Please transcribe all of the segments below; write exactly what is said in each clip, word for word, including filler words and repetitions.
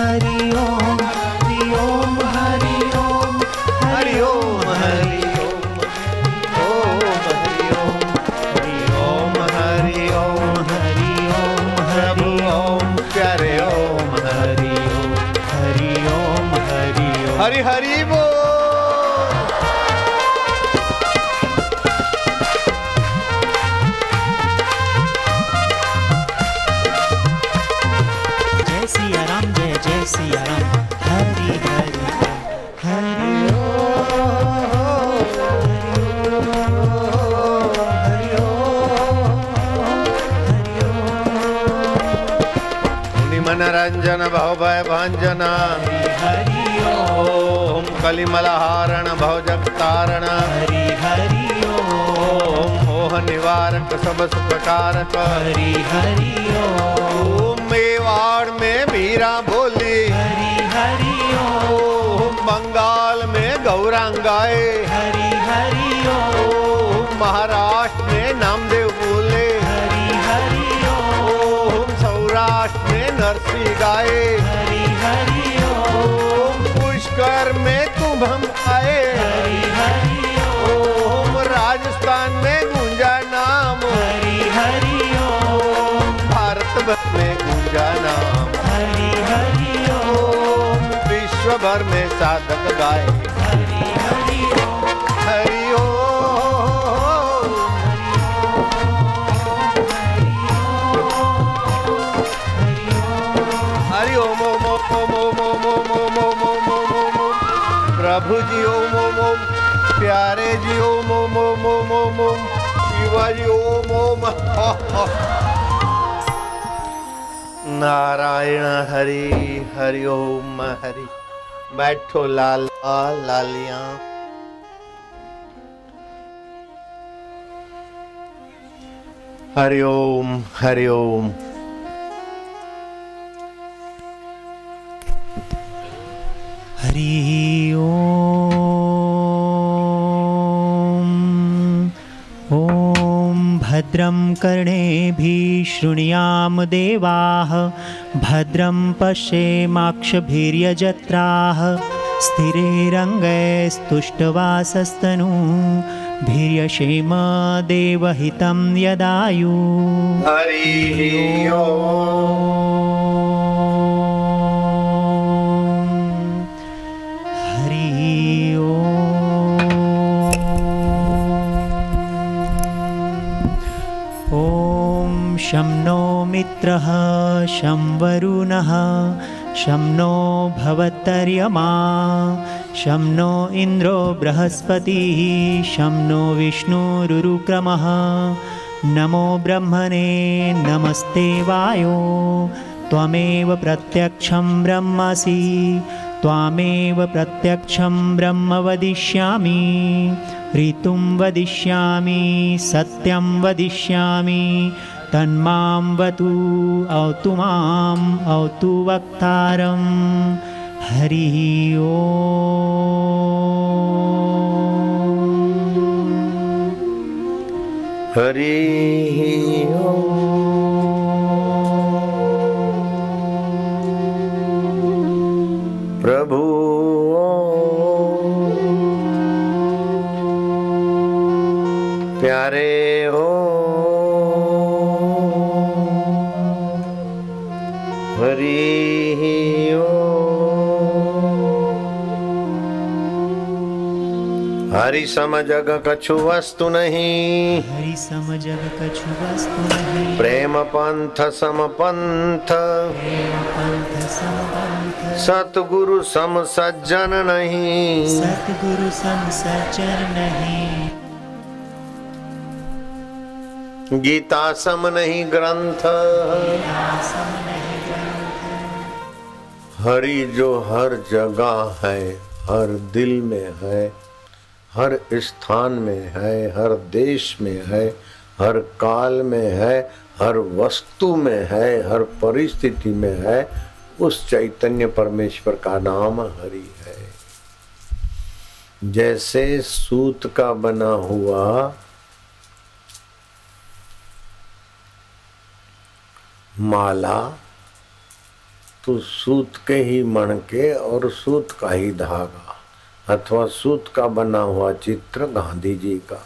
हरि ओम हरि ओम हरि ओम हरि ओम हरि ओम ओम हरि ओम हरि ओम हरि ओम हरि ओम प्यारे ओम हरि ओम हरि ओम हरि ओम हरि हरि बोल। जय सिया राम जय जय सिया राम हरि हरि हरि मनरंजन भव भय भंजन हरि ओम कलिमलहारण भव जगतारण हरि हरि ओम मोह निवारक सब सुखकारक हरि हरि ओम मेवाड़ में मीरा बोली हरि हरि ओम बंगाल में गौरांगाए हरि हरि ओम महाराष्ट्र में नामदेव बोले हरि हरि ओम सौराष्ट्र में नरसी गाए हरि हरि ओम पुष्कर में तुम हम आए हरि हरि ओम राजस्थान में गूंजा नाम हरि हरि ओम भारत भर में गूंजा नाम हरि हरि ओम विश्व भर में साधक गाए हरि हरि हरि ओम हरि ओम ओम ओम ओम ओम ओम ओम ओम ओम ओम ओम ओम ओम प्रभु जी ओम ओम ओम प्यारे जी ओम ओम ओम ओम ओम ओम शिवाजी ओम ओम नारायण हरि हरि ओम हरि। बैठो लाला लालियां। हरि ओम हरि ओम। हरि ओम ॐ भद्रं कर्णेभिः शृणुयाम देवाः भद्रं पश्येमाक्षभिर्यजत्राः स्थिरैरङ्गैस्तुष्टवासस्तनूभिर्यशेम देवहितं यदायु। हरि ओम। हरि ओम। ॐ शं नो मित्रः शं वरुणः शं नो भवत्तर्यमा शं नो इन्द्रो बृहस्पतिः शं नो विष्णुरुरुक्रमः नमो ब्रह्मणे नमस्ते वायो त्वमेव प्रत्यक्षं ब्रह्मसि त्वामेव प्रत्यक्षं ब्रह्म वदिष्यामि ऋतुं वदिष्यामि सत्यं वदिष्यामि तन्मां वतु औतु माम् औतु वक्तारम्। हरि ओम। हरि ओम। प्रभु प्यारे हो हरि हरि सम जग कछु वस्तु नहीं हरि सम जग कछु वस्तु नहीं प्रेम पंथ सम पंथ प्रेम पंथ सम पंथ सतगुरु सम सज्जन नहीं सतगुरु सम सज्जन नहीं गीता सम नहीं ग्रंथ सम नहीं ग्रंथ हरि जो हर जगह है हर दिल में है हर स्थान में है हर देश में है हर काल में है हर वस्तु में है हर परिस्थिति में है उस चैतन्य परमेश्वर का नाम हरि है। जैसे सूत का बना हुआ माला तो सूत के ही मणके और सूत का ही धागा अथवा सूत का बना हुआ चित्र गांधी जी का,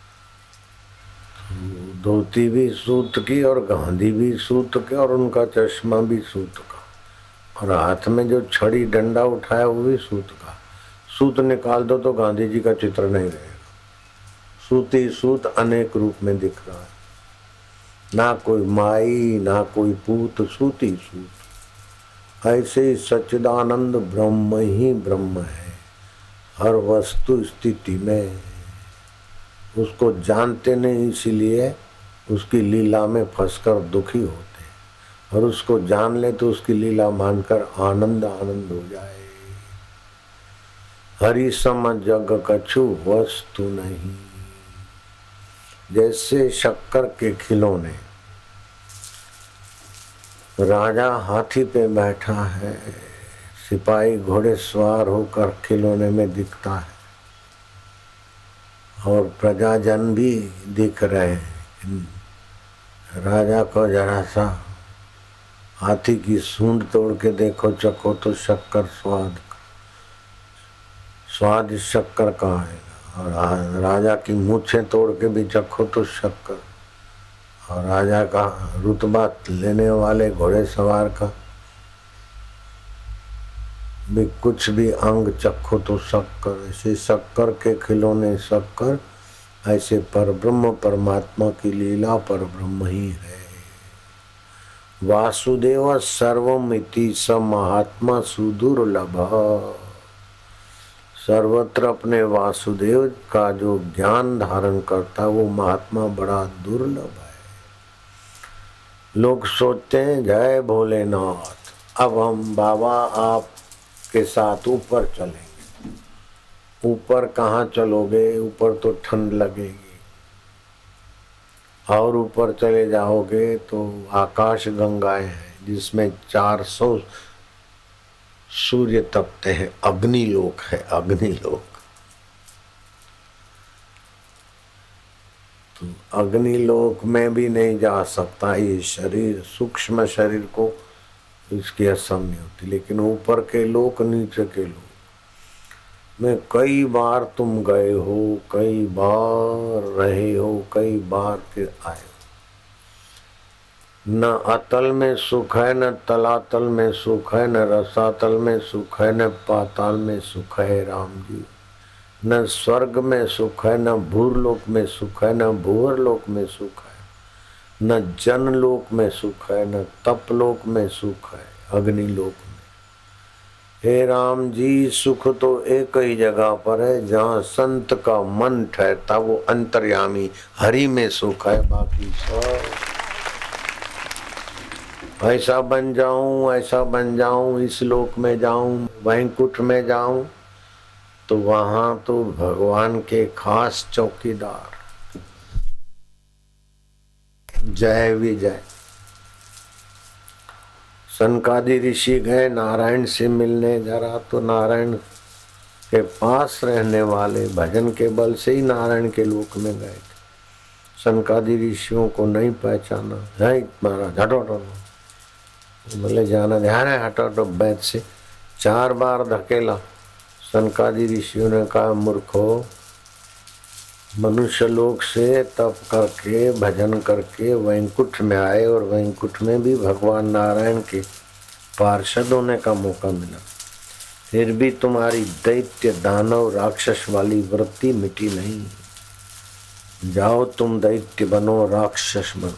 धोती भी सूत की और गांधी भी सूत के और उनका चश्मा भी सूत का, और हाथ में जो छड़ी डंडा उठाया वो भी सूत का। सूत निकाल दो तो गांधी जी का चित्र नहीं रहेगा। सूती सूत अनेक रूप में दिख रहा है, ना कोई माई ना कोई पूत, सूती सूत। ऐसे ही सच्चिदानंद ब्रह्म ही ब्रह्म है हर वस्तु स्थिति में। उसको जानते नहीं, इसीलिए उसकी लीला में फंसकर दुखी होते, और उसको जान ले तो उसकी लीला मानकर आनंद आनंद हो जाए। हरि सम जग कछु वस्तु नहीं। जैसे शक्कर के खिलौने, राजा हाथी पे बैठा है, सिपाही घोड़े सवार होकर खिलौने में दिखता है, और प्रजाजन भी दिख रहे हैं। राजा को जरा सा हाथी की सूंड तोड़ के देखो, चखो तो शक्कर स्वाद स्वाद शक्कर का है, और राजा की मूछें तोड़ के भी चखो तो शक्कर, और राजा का रुतबा लेने वाले घोड़े सवार का भी कुछ भी अंग चखो तो शक्कर। ऐसे शक्कर के खिलौने शक्कर, ऐसे परब्रह्म परमात्मा की लीला परब्रह्म ही है। वासुदेव सर्वमिति स महात्मा सुदुर्लभ। सर्वत्र अपने वासुदेव का जो ज्ञान धारण करता वो महात्मा बड़ा दुर्लभ है। लोग सोचते हैं जय भोलेनाथ, अब हम बाबा आप के साथ ऊपर चलेंगे। ऊपर कहाँ चलोगे? ऊपर तो ठंड लगेगी, और ऊपर चले जाओगे तो आकाश गंगाएं हैं जिसमें चार सौ सूर्य तपते हैं। अग्निलोक है, अग्निलोक। तो अग्निलोक में भी नहीं जा सकता ये शरीर, सूक्ष्म शरीर को इसकी असम नहीं होती। लेकिन ऊपर के लोक, नीचे के लोक में कई बार तुम गए हो, कई बार रहे हो, कई बार फिर आए हो। न अतल में सुख है, न तलातल में सुख है, न रसातल में सुख है, न पाताल में सुख है राम जी। न स्वर्ग में सुख है, न भूरलोक में सुख है, न भूवरलोक में सुख है, न जनलोक में सुख है, न तपलोक में सुख है, अग्निलोक में। हे राम जी, सुख तो एक ही जगह पर है जहाँ संत का मन ठहरता, वो अंतर्यामी हरि में सुख है। बाकी सब ऐसा बन जाऊं, ऐसा बन जाऊं, इस लोक में जाऊं, वैकुंठ में जाऊं, तो वहां तो भगवान के खास चौकीदार। जय विजय। सनकादि ऋषि गए नारायण से मिलने, जरा तो नारायण के पास रहने वाले भजन के बल से ही नारायण के लोक में गए थे। सनकादि ऋषियों को नहीं पहचाना। है महाराज हटो हटो, बोले जाना ध्यान है, हटो हटो। बैठ से चार बार धकेला। सनकादि ऋषियों ने कहा मूर्खो, मनुष्य लोक से तप करके भजन करके वैकुंठ में आए, और वैकुंठ में भी भगवान नारायण के पार्षद होने का मौका मिला, फिर भी तुम्हारी दैत्य दानव राक्षस वाली वृत्ति मिटी नहीं। जाओ तुम दैत्य बनो, राक्षस बनो।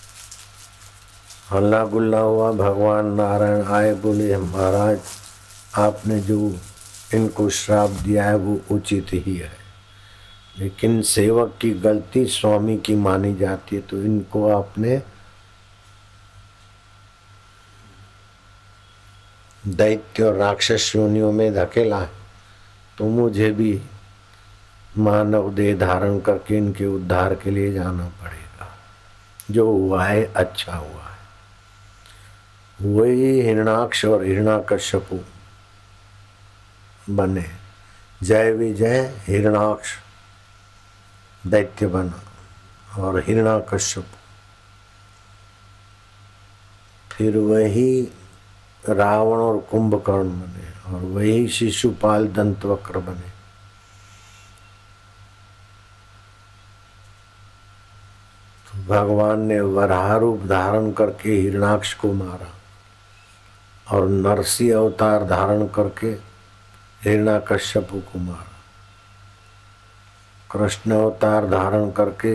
हल्ला गुल्ला हुआ। भगवान नारायण आए, बोले महाराज आपने जो इनको श्राप दिया है वो उचित ही है, लेकिन सेवक की गलती स्वामी की मानी जाती है, तो इनको आपने दैत्य और राक्षस योनियों में धकेला, तो मुझे भी मानव देह धारण करके इनके उद्धार के लिए जाना पड़ेगा। जो हुआ है अच्छा हुआ है। वही हिरणाक्ष और हिरणाकश्यपु बने। जय विजय हिरणाक्ष दैत्य बना, और हिरणाकश्यप फिर वही रावण और कुंभकर्ण बने और वही शिशुपाल दंतवक्र बने। तो भगवान ने वराह रूप धारण करके हिरणाक्ष को मारा और नरसिंह अवतार धारण करके हिरण्याकश्यपु को मारा। कृष्ण अवतार धारण करके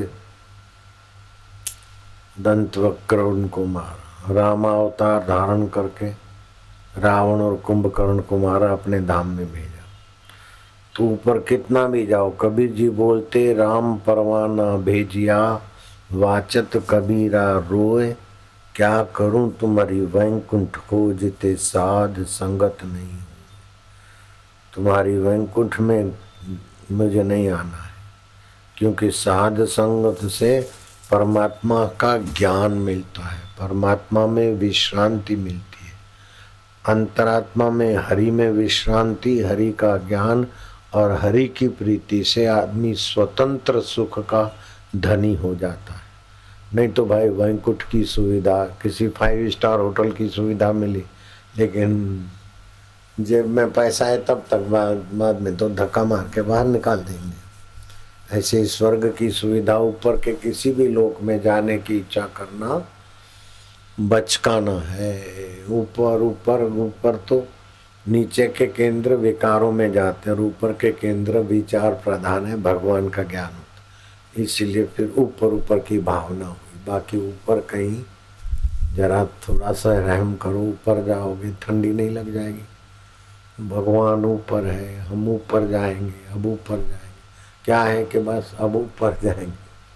दंतवक्र उनको मारा। रामा अवतार धारण करके रावण और कुंभकर्ण को मारा, अपने धाम में भेजा। तो ऊपर कितना भी जाओ, कबीर जी बोलते राम परवाना भेजिया, वाचत कबीरा रोए, क्या करूं तुम्हारी वैकुंठ को जिते साध संगत नहीं हो। तुम्हारी वैकुंठ में मुझे नहीं आना है, क्योंकि साध संगत से परमात्मा का ज्ञान मिलता है, परमात्मा में विश्रांति मिलती है। अंतरात्मा में हरि में विश्रांति, हरि का ज्ञान और हरि की प्रीति से आदमी स्वतंत्र सुख का धनी हो जाता है। नहीं तो भाई वैकुंठ की सुविधा, किसी फाइव स्टार होटल की सुविधा मिली, लेकिन जेब में पैसा है तब तक, बाद में तो धक्का मार के बाहर निकाल देंगे। ऐसे स्वर्ग की सुविधा, ऊपर के किसी भी लोक में जाने की इच्छा करना बचकाना है। ऊपर ऊपर ऊपर तो नीचे के केंद्र विकारों में जाते हैं और ऊपर के केंद्र विचार प्रधान है, भगवान का ज्ञान होता। इसीलिए फिर ऊपर ऊपर की भावना हुई। बाकी ऊपर कहीं जरा थोड़ा सा रहम करो, ऊपर जाओगे ठंडी नहीं लग जाएगी। भगवान ऊपर है, हम ऊपर जाएंगे, अब ऊपर जाएंगे। क्या है कि बस अब ऊपर जाएंगे,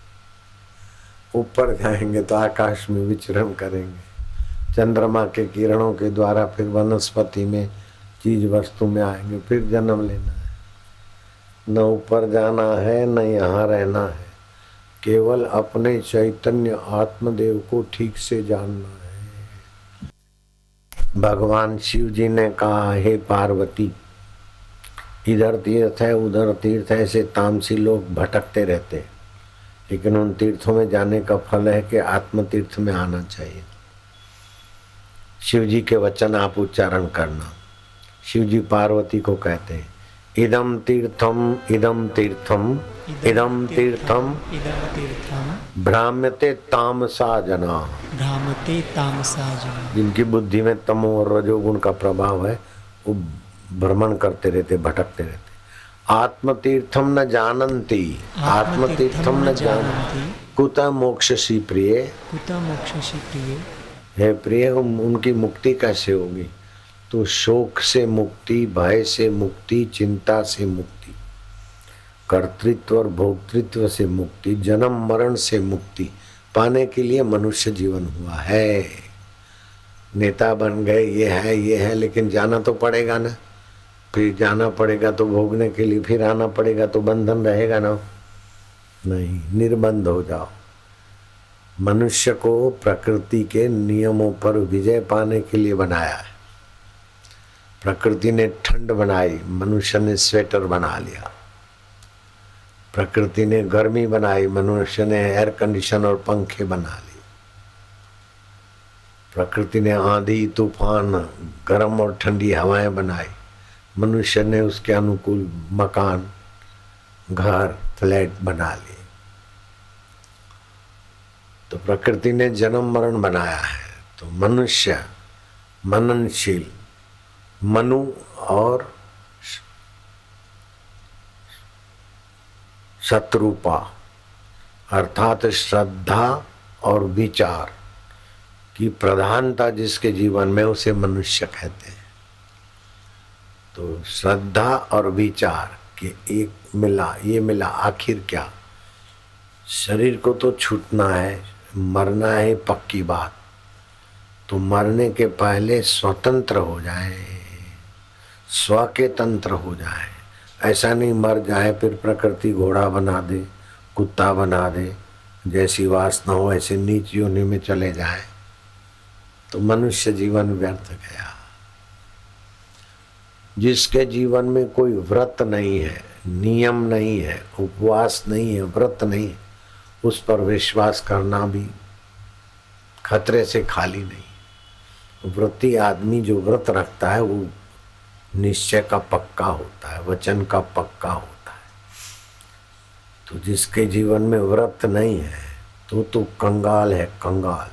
ऊपर जाएंगे तो आकाश में विचरण करेंगे, चंद्रमा के किरणों के द्वारा फिर वनस्पति में, चीज वस्तु में आएंगे, फिर जन्म लेना है। न ऊपर जाना है न यहाँ रहना है, केवल अपने चैतन्य आत्मदेव को ठीक से जानना है। भगवान शिव जी ने कहा, हे पार्वती, इधर तीर्थ है उधर तीर्थ है, ऐसे तामसी लोग भटकते रहते हैं, लेकिन उन तीर्थों में जाने का फल है कि आत्म तीर्थ में आना चाहिए। शिव जी के वचन आप उच्चारण करना। शिव जी पार्वती को कहते हैं, इदम तीर्थम इदम तीर्थम इदम तीर्थम इदं तीर्थं भ्राम्यते तामसा जना। भ्रामते तामसा जना। जिनकी बुद्धि में तमो और रजोगुण का प्रभाव है, वो भ्रमण करते रहते, भटकते रहते। आत्म तीर्थम न जानन्ति, आत्म तीर्थम न जानन्ति, कुत मोक्षसी प्रिय, कुत मोक्षसी प्रिय। हे प्रिय, उनकी मुक्ति कैसे होगी? तो शोक से मुक्ति, भय से मुक्ति, चिंता से मुक्ति, कर्तृत्व और भोक्तृत्व से मुक्ति, जन्म मरण से मुक्ति पाने के लिए मनुष्य जीवन हुआ है। नेता बन गए, ये है ये है, लेकिन जाना तो पड़ेगा ना। फिर जाना पड़ेगा तो भोगने के लिए फिर आना पड़ेगा, तो बंधन रहेगा ना? नहीं, निर्बंध हो जाओ। मनुष्य को प्रकृति के नियमों पर विजय पाने के लिए बनाया है। प्रकृति ने ठंड बनाई, मनुष्य ने स्वेटर बना लिया। प्रकृति ने गर्मी बनाई, मनुष्य ने एयर कंडीशन और पंखे बना लिए। प्रकृति ने आंधी तूफान, गर्म और ठंडी हवाएं बनाई, मनुष्य ने उसके अनुकूल मकान, घर, फ्लैट बना लिए। तो प्रकृति ने जन्म मरण बनाया है। तो मनुष्य मननशील, मनु और शत्रुपा अर्थात श्रद्धा और विचार की प्रधानता जिसके जीवन में, उसे मनुष्य कहते हैं। तो श्रद्धा और विचार के एक मिला, ये मिला आखिर क्या? शरीर को तो छूटना है, मरना है पक्की बात। तो मरने के पहले स्वतंत्र हो जाए, स्व के तंत्र हो जाए। ऐसा नहीं मर जाए फिर प्रकृति घोड़ा बना दे, कुत्ता बना दे, जैसी वासना हो ऐसे नीच योनि में चले जाए, तो मनुष्य जीवन व्यर्थ गया। जिसके जीवन में कोई व्रत नहीं है, नियम नहीं है, उपवास नहीं है, व्रत नहीं है, उस पर विश्वास करना भी खतरे से खाली नहीं। व्रती आदमी जो व्रत रखता है वो निश्चय का पक्का होता है, वचन का पक्का होता है। तो जिसके जीवन में व्रत नहीं है तो तो कंगाल है, कंगाल।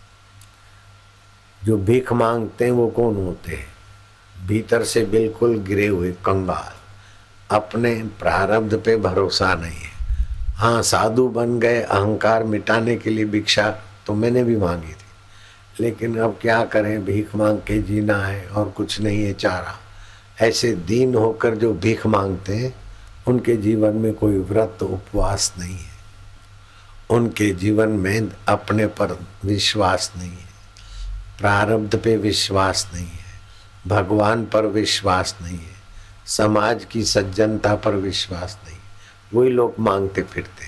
जो भीख मांगते हैं वो कौन होते हैं? भीतर से बिल्कुल गिरे हुए कंगाल, अपने प्रारब्ध पे भरोसा नहीं है। हाँ, साधु बन गए अहंकार मिटाने के लिए भिक्षा तो मैंने भी मांगी थी, लेकिन अब क्या करें, भीख मांग के जीना है और कुछ नहीं है चारा। ऐसे दीन होकर जो भीख मांगते हैं उनके जीवन में कोई व्रत उपवास नहीं है, उनके जीवन में अपने पर विश्वास नहीं है, प्रारब्ध पे विश्वास नहीं है, भगवान पर विश्वास नहीं है, समाज की सज्जनता पर विश्वास नहीं। वही लोग मांगते फिरते।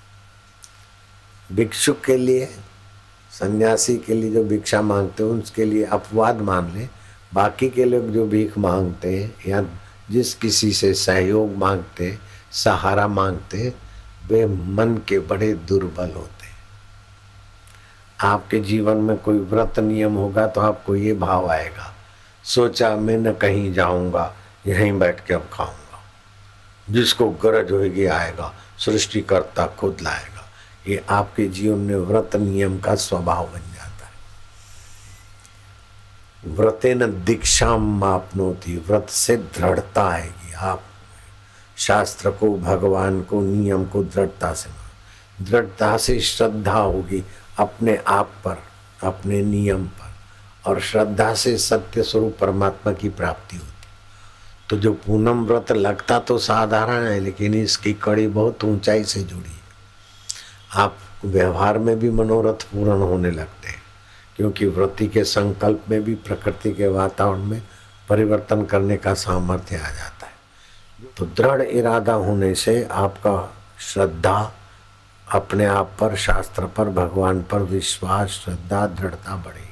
भिक्षुक के लिए, सन्यासी के लिए जो भिक्षा मांगते हैं उसके लिए अपवाद मान ले। बाकी के लोग जो भीख मांगते हैं या जिस किसी से सहयोग मांगते, सहारा मांगते, वे मन के बड़े दुर्बल होते हैं। आपके जीवन में कोई व्रत नियम होगा तो आपको ये भाव आएगा, सोचा मैं न कहीं जाऊंगा, यहीं बैठ के अब खाऊंगा। जिसको गरज होगी आएगा, सृष्टिकर्ता खुद लाएगा। ये आपके जीवन में व्रत नियम का स्वभाव बन जाता है। व्रतेन दीक्षाम आपनोति, व्रत से दृढ़ता आएगी। आप शास्त्र को, भगवान को, नियम को दृढ़ता से, दृढ़ता से श्रद्धा होगी अपने आप पर, अपने नियम पर, और श्रद्धा से सत्य स्वरूप परमात्मा की प्राप्ति होती। तो जो पूनम व्रत लगता तो साधारण है, लेकिन इसकी कड़ी बहुत ऊंचाई से जुड़ी है। आप व्यवहार में भी मनोरथ पूर्ण होने लगते हैं, क्योंकि व्रति के संकल्प में भी प्रकृति के वातावरण में परिवर्तन करने का सामर्थ्य आ जाता है। तो दृढ़ इरादा होने से आपका श्रद्धा अपने आप पर, शास्त्र पर, भगवान पर विश्वास, श्रद्धा, दृढ़ता बढ़ेगी।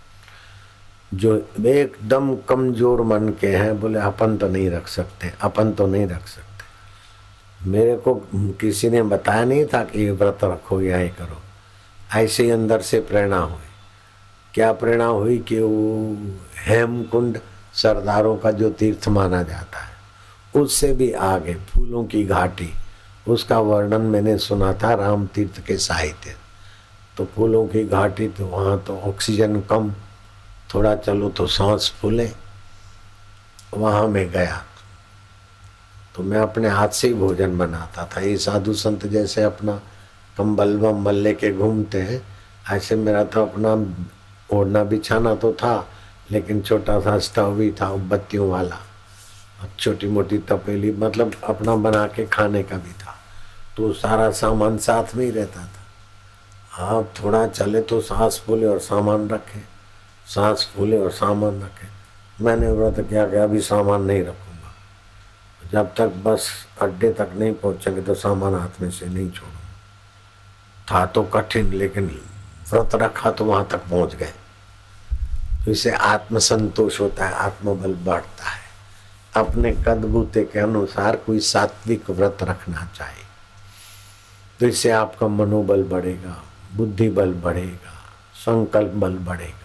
जो एकदम कमजोर मन के हैं, बोले अपन तो नहीं रख सकते, अपन तो नहीं रख सकते। मेरे को किसी ने बताया नहीं था कि ये व्रत रखो या ये करो, ऐसे ही अंदर से प्रेरणा हुई। क्या प्रेरणा हुई कि वो हेमकुंड सरदारों का जो तीर्थ माना जाता है, उससे भी आगे फूलों की घाटी, उसका वर्णन मैंने सुना था राम तीर्थ के साहित्य। तो फूलों की घाटी, तो वहाँ तो ऑक्सीजन कम, थोड़ा चलो तो सांस फूले। वहाँ मैं गया तो मैं अपने हाथ से ही भोजन बनाता था। ये साधु संत जैसे अपना कंबल वम्बल लेके घूमते हैं, ऐसे मेरा तो अपना ओढ़ना बिछाना तो था, लेकिन छोटा सा स्टव भी था बत्तियों वाला, छोटी मोटी तपेली, मतलब अपना बना के खाने का भी था। तो सारा सामान साथ में ही रहता था। आप थोड़ा चले तो सांस फूले और सामान रखे, सांस फूले और सामान रखे। मैंने व्रत क्या कि अभी सामान नहीं रखूंगा, जब तक बस अड्डे तक नहीं पहुंचेंगे तो सामान हाथ में से नहीं छोड़ूंगा। था तो कठिन, लेकिन व्रत रखा तो वहां तक पहुंच गए। तो इसे आत्मसंतोष होता है, आत्मबल बढ़ता है। अपने कदबूते के अनुसार कोई सात्विक व्रत रखना चाहिए, तो इससे आपका मनोबल बढ़ेगा, बुद्धि बल बढ़ेगा, संकल्प बल बढ़ेगा।